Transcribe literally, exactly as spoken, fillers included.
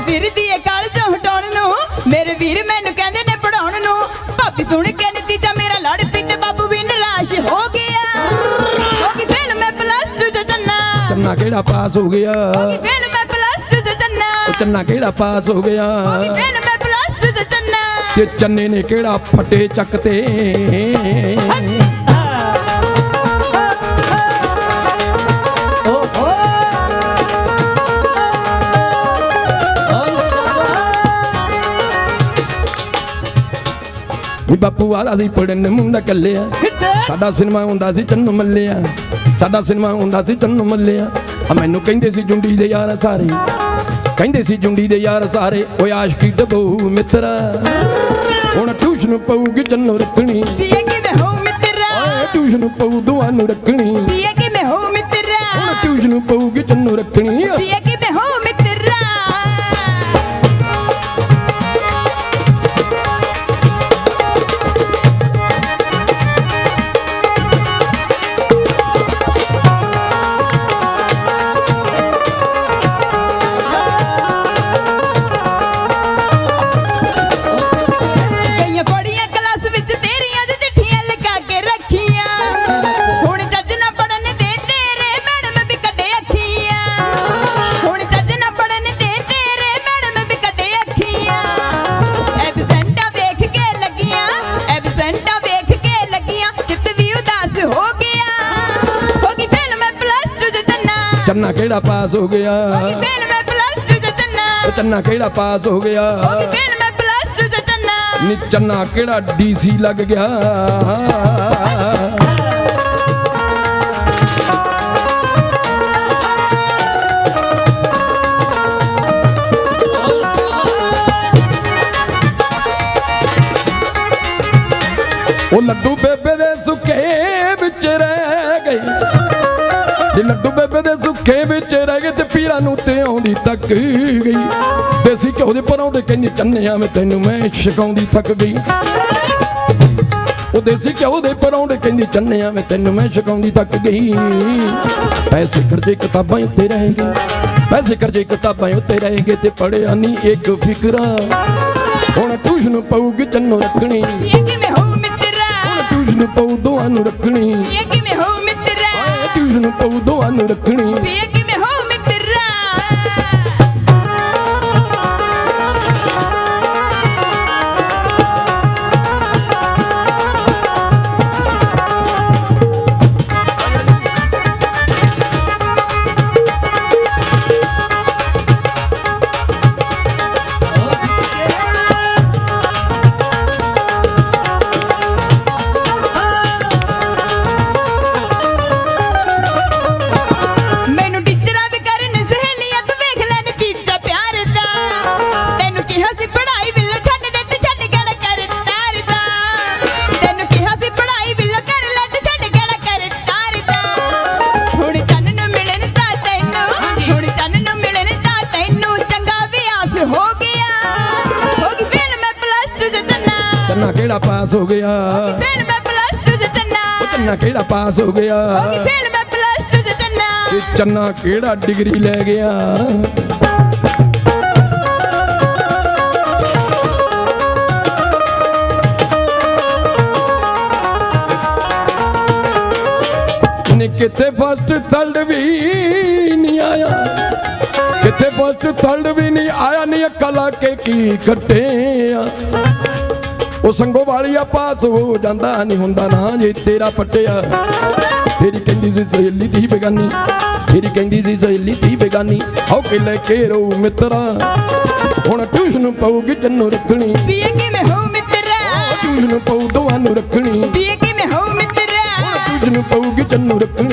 फिरदी है काल चों हटाउण नूं मेरे वीर मैनू कहंदे ने पढ़ाउण नूं भाभी सुण के नतीजा मेरा लड़ पी ते बाबू भी निराश हो गया हो गई फेल मैं प्लस टू च चन्ना चन्ना केड़ा पास हो गया हो गई फेल मैं प्लस टू च चन्ना चन्ना केड़ा पास हो गया हो गई फेल मैं प्लस टू च चन्ना ते चन्ने ने केड़ा फटे चकते बापू आदा सी पढ़न मुंडा कलिया साडा सिनेमा हुंदा सी चन्नू मल्लिया साडा सिनेमा हुंदा सी चन्नू मल्लिया मैनू कहंदे सी जुंडी दे यार सारे कहंदे सी जुंडी दे यार सारे ओए आशिकी डबो मित्रा हुण ट्यूशन पऊगी चन्नू रखनी पिए कि मैं हूं मित्रा ओए ट्यूशन पऊ दुआ नू रखनी पिए कि मैं हूं मित्रा हुण ट्यूशन पऊगी चन्नू रखनी पिए कि मैं हूं मित्रा चन्ना केड़ा पास हो गया फेल मैं प्लस टू च चन्ना चन्ना केड़ा पास हो गया फेल मैं प्लस टू च चन्ना नी चन्ना केड़ा डीसी लग गया ओ लड्डू बेबे दे सुके विच रह गई लड्डू बेबे दे सुखे विच रह गए ते पीरा नूं ते आउंदी तक गई देसी घ्यो दे पराउंदे कहंदी चन्निया मैं तैनू मैं छकाउंदी थक गई ओ देसी घ्यो दे पराउंदे कहंदी चन्निया मैं तैनू मैं छकाउंदी थक गई पैसे कर्जे किताबां उत्ते रह गए पैसे कर्जे किताबां उत्ते रह गए ते पढ़िया नी एक फिकरा हुण ट्यूशन पऊगी चन्नू रखनी किवें हो मित्रा हुण ट्यूशन पऊ दोआं नूं रखनी किवें हो मित्रा ट्यूशन पऊ दोआं नूं रखनी किवें हो मित्रा चन्ना केड़ा पास हो गया फेल मैं प्लस टू च चन्ना चन्ना केड़ा पास हो गया फेल मैं प्लस टू च चन्ना चन्ना केड़ा डिग्री ले गया किथे फर्स्ट थर्ड भी नहीं आया किथे फर्स्ट थर्ड भी नहीं आया नहीं कला के की कटे वो संगो वालिया पास हो जाता नहीं हुंदा ना जे तेरा पटिया तेरी कहंदी सी सहेली थी बेगानी तेरी कहंदी सी सहेली थी बेगानी आओ के लेके रो मित्रा हुण ट्यूशन पऊगी चन्नू रखनी पिए कि मैं हो मित्रा ट्यूशन पऊ दोआं नूं रखनी पिए कि मैं हो मित्रा ट्यूशन पऊगी चन्नू रखनी